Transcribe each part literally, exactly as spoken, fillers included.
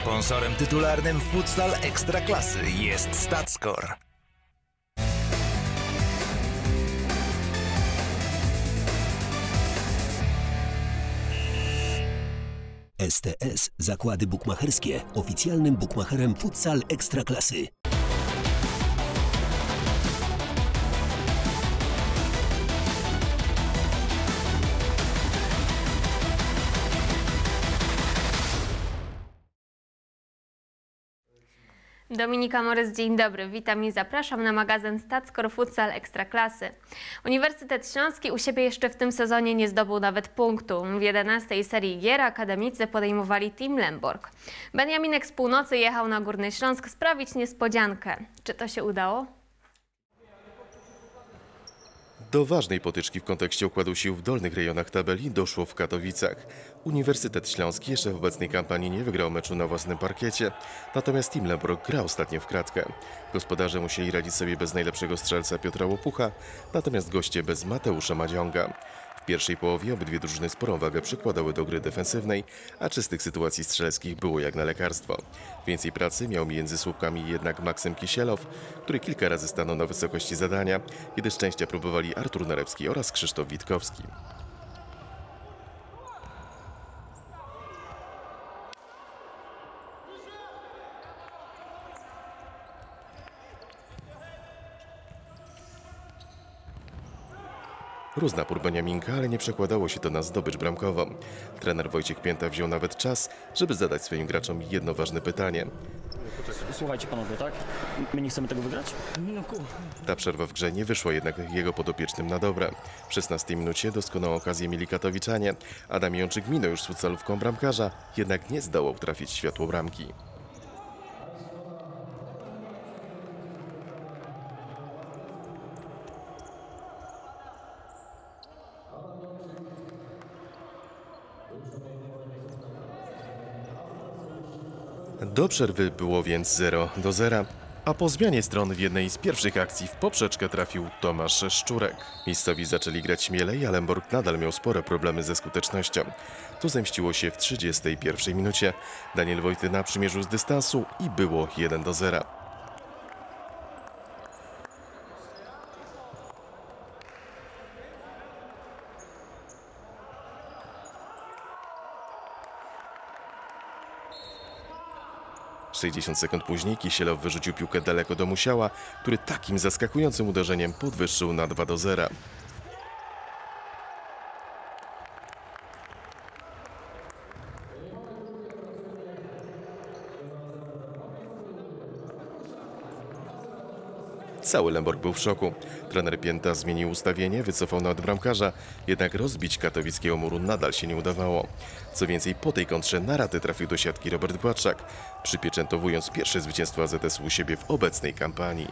Sponsorem tytularnym Futsal Ekstraklasy jest StatScore. S T S Zakłady Bukmacherskie, oficjalnym bukmacherem Futsal Ekstraklasy. Dominika Morys, dzień dobry. Witam i zapraszam na magazyn StatScore Futsal Ekstraklasy. Uniwersytet Śląski u siebie jeszcze w tym sezonie nie zdobył nawet punktu. W jedenastej serii gier akademicy podejmowali Team Lemborg. Beniaminek z północy jechał na Górny Śląsk sprawić niespodziankę. Czy to się udało? Do ważnej potyczki w kontekście układu sił w dolnych rejonach tabeli doszło w Katowicach. Uniwersytet Śląski jeszcze w obecnej kampanii nie wygrał meczu na własnym parkiecie, natomiast Team Lemborg gra ostatnio w kratkę. Gospodarze musieli radzić sobie bez najlepszego strzelca Piotra Łopucha, natomiast goście bez Mateusza Madziąga. W pierwszej połowie obydwie drużyny sporą wagę przykładały do gry defensywnej, a czystych sytuacji strzeleckich było jak na lekarstwo. Więcej pracy miał między słupkami jednak Maksym Kisielow, który kilka razy stanął na wysokości zadania, kiedy szczęścia próbowali Artur Narewski oraz Krzysztof Witkowski. Rósł napór Beniaminka, ale nie przekładało się to na zdobycz bramkową. Trener Wojciech Pięta wziął nawet czas, żeby zadać swoim graczom jedno ważne pytanie. Słuchajcie panowie, tak? My nie chcemy tego wygrać? Ta przerwa w grze nie wyszła jednak jego podopiecznym na dobre. W szesnastej minucie doskonałą okazję mieli katowiczanie. Adam Jączyk minął już z futsalówką bramkarza, jednak nie zdołał trafić światło bramki. Do przerwy było więc zero do zera, a po zmianie stron w jednej z pierwszych akcji w poprzeczkę trafił Tomasz Szczurek. Miejscowi zaczęli grać śmielej, a Lemborg nadal miał spore problemy ze skutecznością. To zemściło się w trzydziestej pierwszej minucie. Daniel Wojtyna przymierzył z dystansu i było jeden do zera. sześćdziesiąt sekund później Kisielow wyrzucił piłkę daleko do Musiała, który takim zaskakującym uderzeniem podwyższył na dwa do zera. Cały Lemborg był w szoku. Trener Pięta zmienił ustawienie, wycofał nawet bramkarza, jednak rozbić katowickiego muru nadal się nie udawało. Co więcej, po tej kontrze na raty trafił do siatki Robert Błaczak, przypieczętowując pierwsze zwycięstwo A Z S u siebie w obecnej kampanii.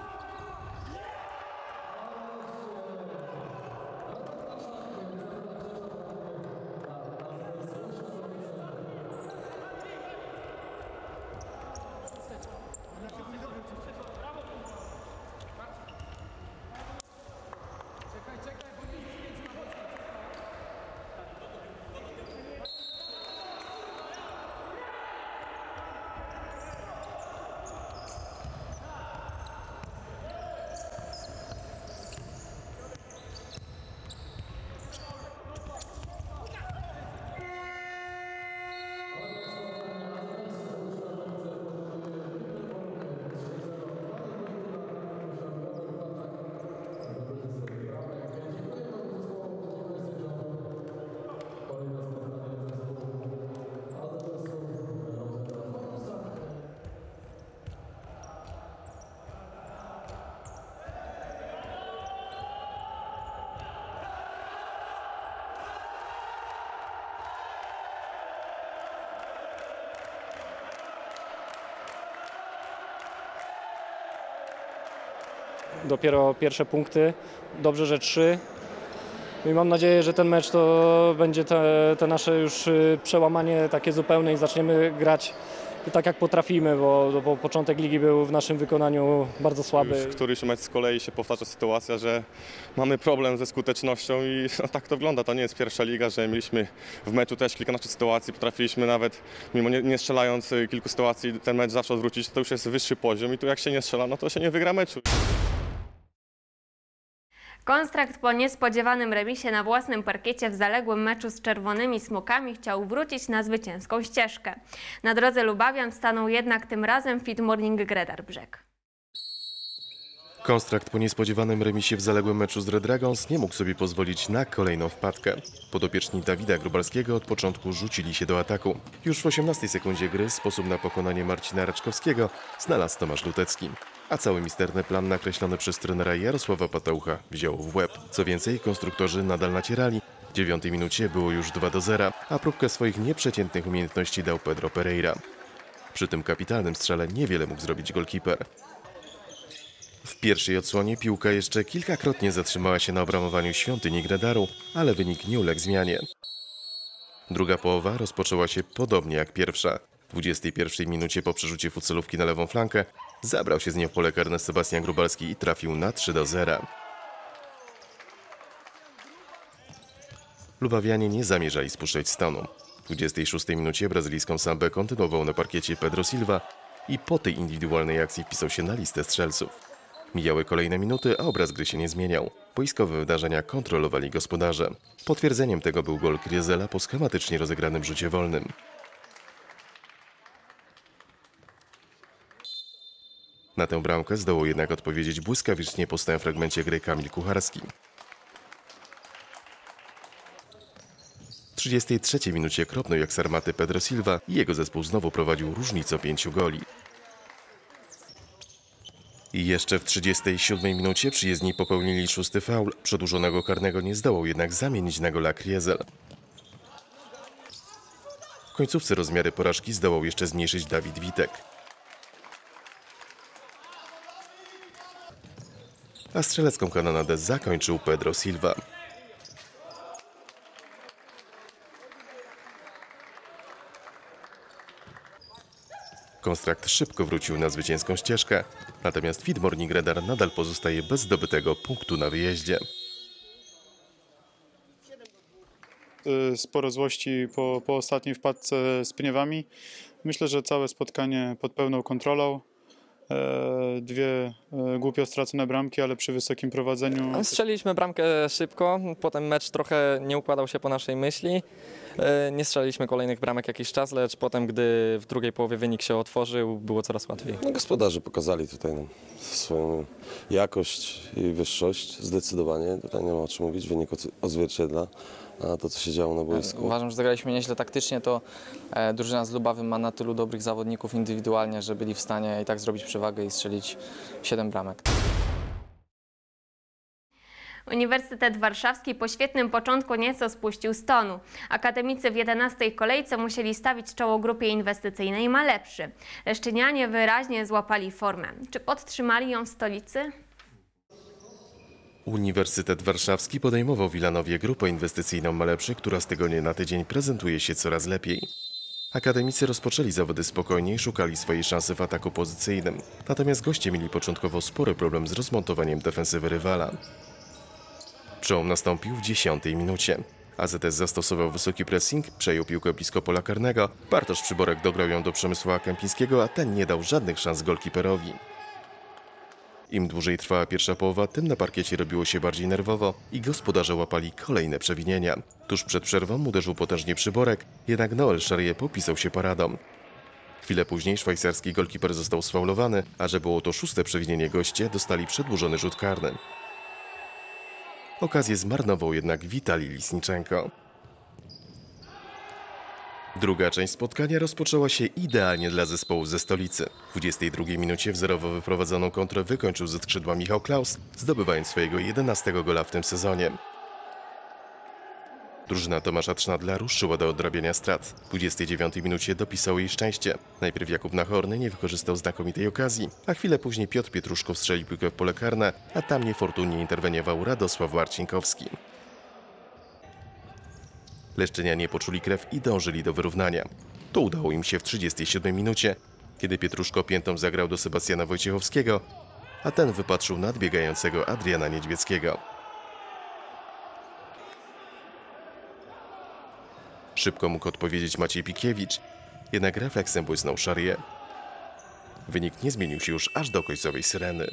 Dopiero pierwsze punkty, dobrze, że trzy. I mam nadzieję, że ten mecz to będzie te, te nasze już przełamanie takie zupełne i zaczniemy grać tak jak potrafimy, bo, bo początek ligi był w naszym wykonaniu bardzo słaby. Już któryś mecz z kolei się powtarza sytuacja, że mamy problem ze skutecznością i no, tak to wygląda. To nie jest pierwsza liga, że mieliśmy w meczu też kilkanaście sytuacji, potrafiliśmy nawet, mimo nie, nie strzelając kilku sytuacji, ten mecz zawsze odwrócić. To już jest wyższy poziom i tu jak się nie strzela, no to się nie wygra meczu. Kontrakt po niespodziewanym remisie na własnym parkiecie w zaległym meczu z Czerwonymi Smokami chciał wrócić na zwycięską ścieżkę. Na drodze Lubawian stanął jednak tym razem Fit Morning Gredar Brzeg. Kontrakt po niespodziewanym remisie w zaległym meczu z Red Dragons nie mógł sobie pozwolić na kolejną wpadkę. Podopieczni Dawida Grubalskiego od początku rzucili się do ataku. Już w osiemnastej sekundzie gry sposób na pokonanie Marcina Raczkowskiego znalazł Tomasz Lutecki. A cały misterny plan nakreślony przez trenera Jarosława Pataucha wziął w łeb. Co więcej, konstruktorzy nadal nacierali. W dziewiątej minucie było już dwa do zera, a próbkę swoich nieprzeciętnych umiejętności dał Pedro Pereira. Przy tym kapitalnym strzale niewiele mógł zrobić golkiper. W pierwszej odsłonie piłka jeszcze kilkakrotnie zatrzymała się na obramowaniu świątyni Gredaru, ale wynik nie uległ zmianie. Druga połowa rozpoczęła się podobnie jak pierwsza. W dwudziestej pierwszej minucie po przerzucie futsalówki na lewą flankę zabrał się z nią w pole karne Sebastian Grubalski i trafił na trzy do zera. Lubawianie nie zamierzali spuszczać stanu. W dwudziestej szóstej minucie brazylijską sambę kontynuował na parkiecie Pedro Silva i po tej indywidualnej akcji wpisał się na listę strzelców. Mijały kolejne minuty, a obraz gry się nie zmieniał. Boiskowe wydarzenia kontrolowali gospodarze. Potwierdzeniem tego był gol Kriezela po schematycznie rozegranym rzucie wolnym. Na tę bramkę zdołał jednak odpowiedzieć błyskawicznie po stałym fragmencie gry Kamil Kucharski. W trzydziestej trzeciej minucie kropnął jak z armaty Pedro Silva i jego zespół znowu prowadził różnicą pięciu goli. I jeszcze w trzydziestej siódmej minucie przyjezdni popełnili szósty faul. Przedłużonego karnego nie zdołał jednak zamienić na gola Kriezel. W końcówce rozmiary porażki zdołał jeszcze zmniejszyć Dawid Witek. A strzelecką kanonadę zakończył Pedro Silva. Kontrakt szybko wrócił na zwycięską ścieżkę, natomiast Fit Morning Gredar nadal pozostaje bez zdobytego punktu na wyjeździe. Sporo złości po, po ostatniej wpadce z Pniewami. Myślę, że całe spotkanie pod pełną kontrolą. Dwie głupio stracone bramki, ale przy wysokim prowadzeniu. Strzeliliśmy bramkę szybko, potem mecz trochę nie układał się po naszej myśli. Nie strzeliliśmy kolejnych bramek jakiś czas, lecz potem, gdy w drugiej połowie wynik się otworzył, było coraz łatwiej. No, gospodarze pokazali tutaj nam swoją jakość i wyższość zdecydowanie. Tutaj nie ma o czym mówić, wynik odzwierciedla a to, co się działo na boisku. Uważam, że zagraliśmy nieźle taktycznie, to e, drużyna z Lubawy ma na tylu dobrych zawodników indywidualnie, że byli w stanie i tak zrobić przewagę i strzelić siedem bramek. Uniwersytet Warszawski po świetnym początku nieco spuścił z tonu. Akademicy w jedenastej kolejce musieli stawić czoło grupie inwestycyjnej ma lepszy. Leszczynianie wyraźnie złapali formę. Czy podtrzymali ją w stolicy? Uniwersytet Warszawski podejmował w Wilanowie grupę inwestycyjną Malepszy, która z tygodnia na tydzień prezentuje się coraz lepiej. Akademicy rozpoczęli zawody spokojnie i szukali swojej szansy w ataku pozycyjnym. Natomiast goście mieli początkowo spory problem z rozmontowaniem defensywy rywala. Przełom nastąpił w dziesiątej minucie. A Z S zastosował wysoki pressing, przejął piłkę blisko pola karnego. Bartosz Przyborek dograł ją do Przemysława Kępińskiego, a ten nie dał żadnych szans golkiperowi. Im dłużej trwała pierwsza połowa, tym na parkiecie robiło się bardziej nerwowo i gospodarze łapali kolejne przewinienia. Tuż przed przerwą uderzył potężnie Przyborek, jednak Noel Charrier popisał się paradą. Chwilę później szwajcarski golkiper został sfaulowany, a że było to szóste przewinienie goście, dostali przedłużony rzut karny. Okazję zmarnował jednak Witalij Lisniczenko. Druga część spotkania rozpoczęła się idealnie dla zespołu ze stolicy. W dwudziestej drugiej minucie wzorowo wyprowadzoną kontrę wykończył ze skrzydła Michał Klaus, zdobywając swojego jedenastego gola w tym sezonie. Drużyna Tomasza Trznadla ruszyła do odrabiania strat. W dwudziestej dziewiątej minucie dopisał jej szczęście. Najpierw Jakub Nachorny nie wykorzystał znakomitej okazji, a chwilę później Piotr Pietruszko strzelił piłkę w pole karne, a tam niefortunnie interweniował Radosław Marcinkowski. Leszczynianie poczuli krew i dążyli do wyrównania. To udało im się w trzydziestej siódmej minucie, kiedy Pietruszko piętą zagrał do Sebastiana Wojciechowskiego, a ten wypatrzył nadbiegającego Adriana Niedźwieckiego. Szybko mógł odpowiedzieć Maciej Pikiewicz, jednak refleksem błysnął Charrier. Wynik nie zmienił się już aż do końcowej syreny.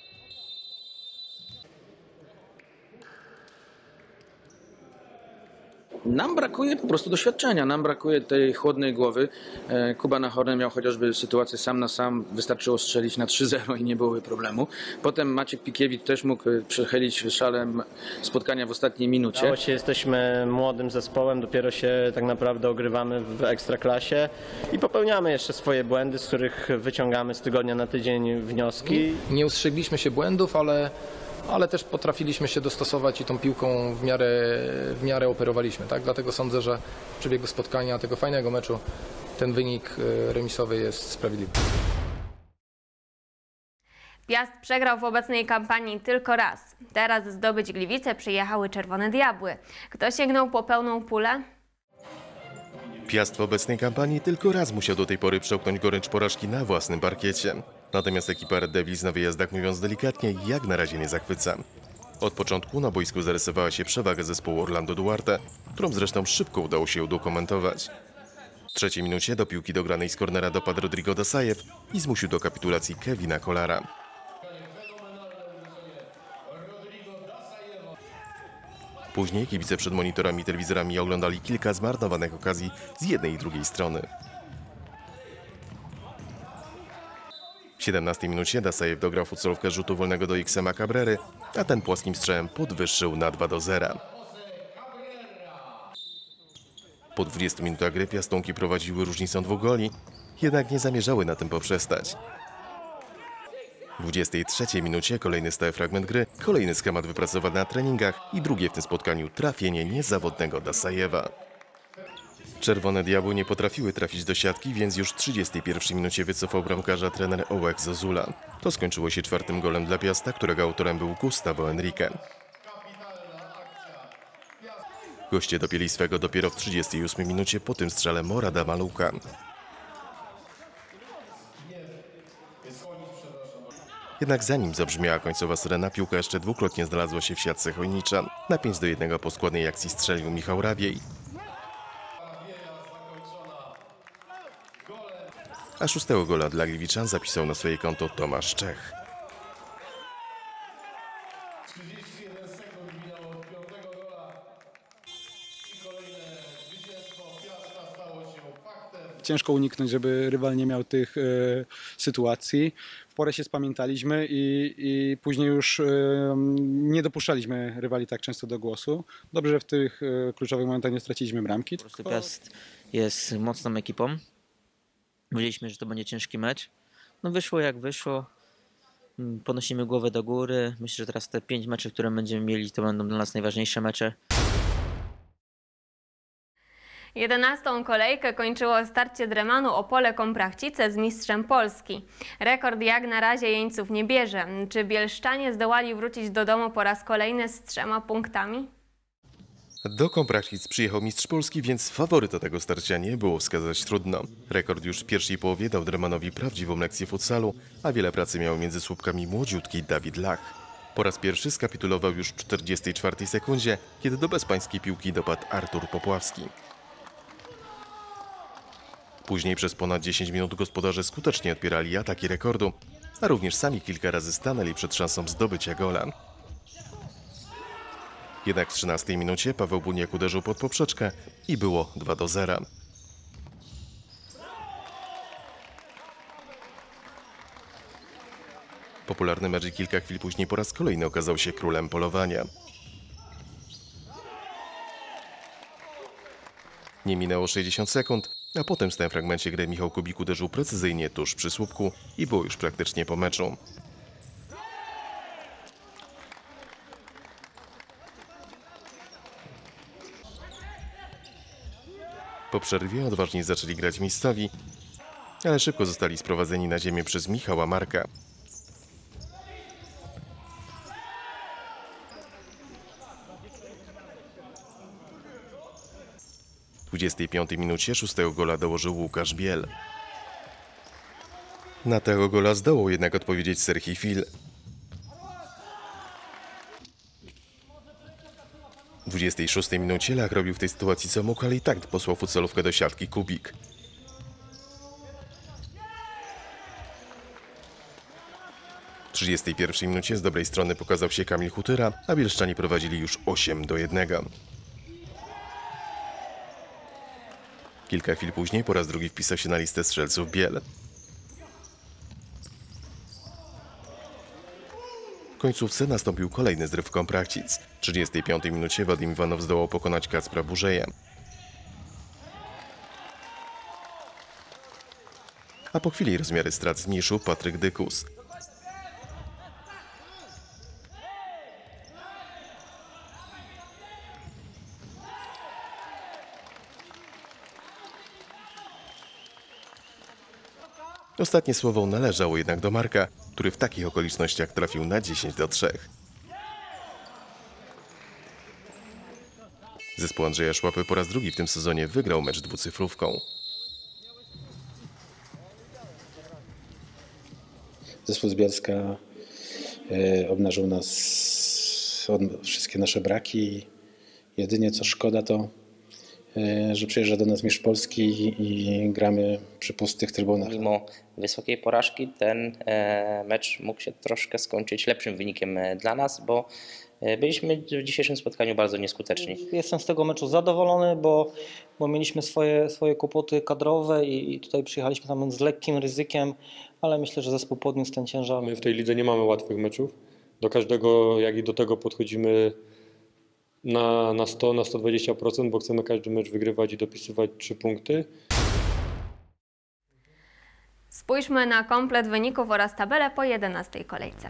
Nam brakuje po prostu doświadczenia, nam brakuje tej chłodnej głowy. Kuba Nachorny miał chociażby sytuację sam na sam, wystarczyło strzelić na trzy zero i nie byłoby problemu. Potem Maciek Pikiewicz też mógł przechylić szalem spotkania w ostatniej minucie. Udało się, jesteśmy młodym zespołem, dopiero się tak naprawdę ogrywamy w Ekstraklasie i popełniamy jeszcze swoje błędy, z których wyciągamy z tygodnia na tydzień wnioski. Nie ustrzegliśmy się błędów, ale ale też potrafiliśmy się dostosować i tą piłką w miarę, w miarę operowaliśmy. Tak? Dlatego sądzę, że w przebiegu spotkania, tego fajnego meczu, ten wynik remisowy jest sprawiedliwy. Piast przegrał w obecnej kampanii tylko raz. Teraz zdobyć Gliwice przyjechały Czerwone Diabły. Kto sięgnął po pełną pulę? Piast w obecnej kampanii tylko raz musiał do tej pory przełknąć gorycz porażki na własnym parkiecie. Natomiast ekipa Red Devils na wyjazdach, mówiąc delikatnie, jak na razie nie zachwyca. Od początku na boisku zarysowała się przewaga zespołu Orlando Duarte, którą zresztą szybko udało się udokumentować. W trzeciej minucie do piłki dogranej z kornera dopadł Rodrigo Dasajew i zmusił do kapitulacji Kevina Kolara. Później kibice przed monitorami i telewizorami oglądali kilka zmarnowanych okazji z jednej i drugiej strony. W siedemnastej minucie Dasajew dograł futsalówkę rzutu wolnego do Xema Cabrery, a ten płaskim strzałem podwyższył na dwa do zera. Po dwudziestu minutach gry piastunki prowadziły różnicą dwóch goli, jednak nie zamierzały na tym poprzestać. W dwudziestej trzeciej minucie kolejny stały fragment gry, kolejny schemat wypracowany na treningach i drugie w tym spotkaniu trafienie niezawodnego Dasajewa. Czerwone Diabły nie potrafiły trafić do siatki, więc już w trzydziestej pierwszej minucie wycofał bramkarza trener Ołek Zozula. To skończyło się czwartym golem dla Piasta, którego autorem był Gustavo Enrique. Goście dopięli swego dopiero w trzydziestej ósmej minucie po tym strzale Morada Maluka. Jednak zanim zabrzmiała końcowa syrena, piłka jeszcze dwukrotnie znalazła się w siatce Chojniczan. Na pięć do jednego po składnej akcji strzelił Michał Rabiej. A szóstego gola dla Gliwiczan zapisał na swoje konto Tomasz Czech. Ciężko uniknąć, żeby rywal nie miał tych e, sytuacji. W porę się spamiętaliśmy i, i później już e, nie dopuszczaliśmy rywali tak często do głosu. Dobrze, że w tych e, kluczowych momentach nie straciliśmy bramki. Po prostu Piast jest mocną ekipą. Wiedzieliśmy, że to będzie ciężki mecz. No wyszło jak wyszło. Ponosimy głowę do góry. Myślę, że teraz te pięć meczy, które będziemy mieli, to będą dla nas najważniejsze mecze. jedenastą kolejkę kończyło starcie Dremanu Opole Komprachcice z mistrzem Polski. Rekord jak na razie jeńców nie bierze. Czy bielszczanie zdołali wrócić do domu po raz kolejny z trzema punktami? Do Komprachcic przyjechał mistrz Polski, więc faworyta tego starcia nie było wskazać trudno. Rekord już w pierwszej połowie dał Dremanowi prawdziwą lekcję futsalu, a wiele pracy miał między słupkami młodziutki Dawid Lach. Po raz pierwszy skapitulował już w czterdziestej czwartej sekundzie, kiedy do bezpańskiej piłki dopadł Artur Popławski. Później przez ponad dziesięć minut gospodarze skutecznie odpierali ataki rekordu, a również sami kilka razy stanęli przed szansą zdobycia gola. Jednak w trzynastej minucie Paweł Buniak uderzył pod poprzeczkę i było dwa do zera. Popularny mecz kilka chwil później po raz kolejny okazał się królem polowania. Nie minęło sześćdziesiąt sekund, a potem w tym fragmencie gry Michał Kubik uderzył precyzyjnie tuż przy słupku i było już praktycznie po meczu. Po przerwie odważnie zaczęli grać miejscowi, ale szybko zostali sprowadzeni na ziemię przez Michała Marka. dwudziestej piątej minucie szóstego gola dołożył Łukasz Biel. Na tego gola zdołał jednak odpowiedzieć Serhii Fil. W dwudziestej szóstej minucie Lach robił w tej sytuacji co mógł, ale i tak posłał futsalówkę do siatki Kubik. W trzydziestej pierwszej minucie z dobrej strony pokazał się Kamil Hutyra, a bielszczanie prowadzili już osiem do jednego. Kilka chwil później po raz drugi wpisał się na listę strzelców Biel. W końcówce nastąpił kolejny zryw Komprachcic. W trzydziestej piątej minucie Wadim Iwanow zdołał pokonać Kacpra Burzeja. A po chwili rozmiary strat zmniejszył Patryk Dykus. Ostatnie słowo należało jednak do Marka, który w takich okolicznościach trafił na dziesięć do trzech. Zespół Andrzeja Szłapy po raz drugi w tym sezonie wygrał mecz dwucyfrówką. Zespół z Bielska y, obnażył nas, od, wszystkie nasze braki. Jedynie co szkoda to, y, że przyjeżdża do nas mistrz Polski i, i gramy przy pustych trybunach. Mimo wysokiej porażki ten e, mecz mógł się troszkę skończyć lepszym wynikiem dla nas, bo byliśmy w dzisiejszym spotkaniu bardzo nieskuteczni. Jestem z tego meczu zadowolony, bo, bo mieliśmy swoje, swoje kłopoty kadrowe i, i tutaj przyjechaliśmy tam z lekkim ryzykiem, ale myślę, że zespół podniósł ten ciężar. My w tej lidze nie mamy łatwych meczów. Do każdego, jak i do tego podchodzimy na, na sto, na sto dwadzieścia procent, bo chcemy każdy mecz wygrywać i dopisywać trzy punkty. Spójrzmy na komplet wyników oraz tabelę po jedenastej kolejce.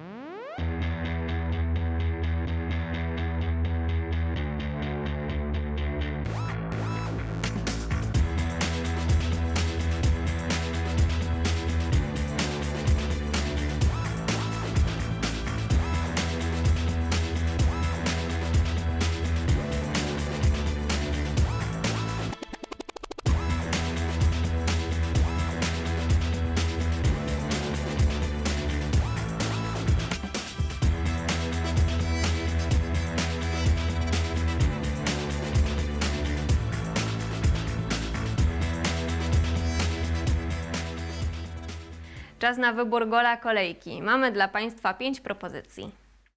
Czas na wybór gola kolejki. Mamy dla Państwa pięć propozycji.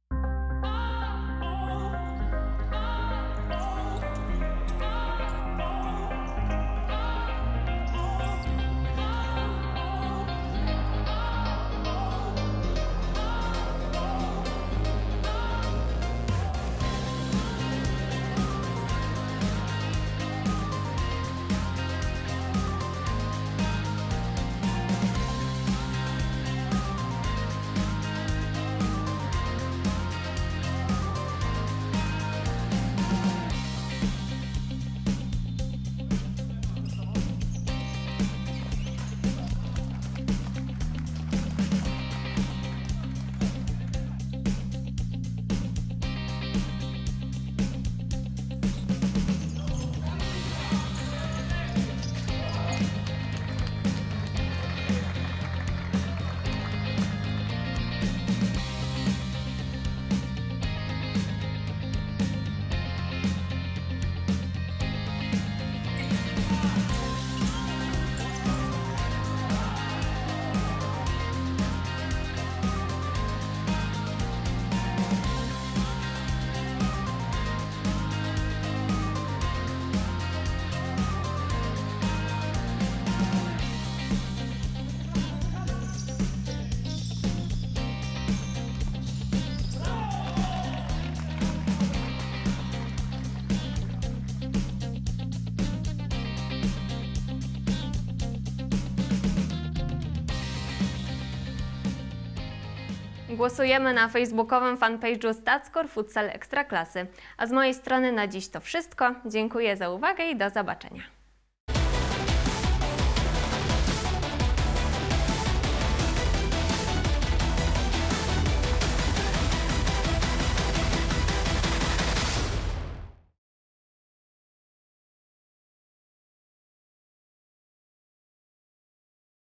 Głosujemy na facebookowym fanpage'u StatScore Futsal Ekstraklasy. A z mojej strony na dziś to wszystko. Dziękuję za uwagę i do zobaczenia.